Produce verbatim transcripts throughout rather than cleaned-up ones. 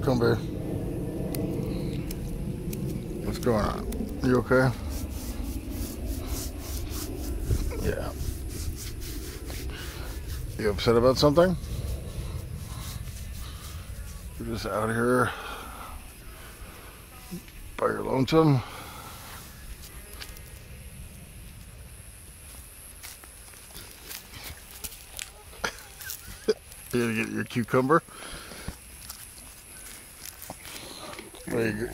cucumber. What's going on? You okay? Yeah. You upset about something? You're just out here by your lonesome? You gonna get your cucumber? There you go.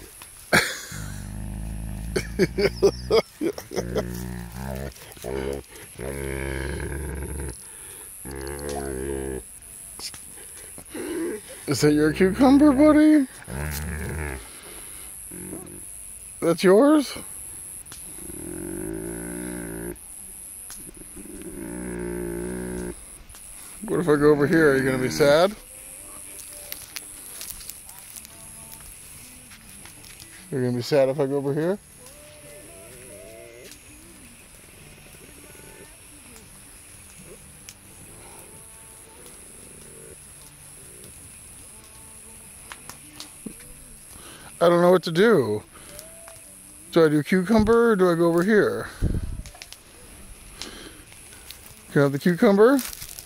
Is that your cucumber, buddy? That's yours? What if I go over here? Are you gonna be sad? You're gonna be sad if I go over here? I don't know what to do. Do I do cucumber or do I go over here? Can I have the cucumber?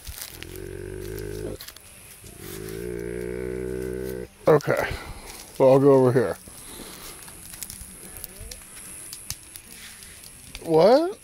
Okay. Well, I'll go over here. What?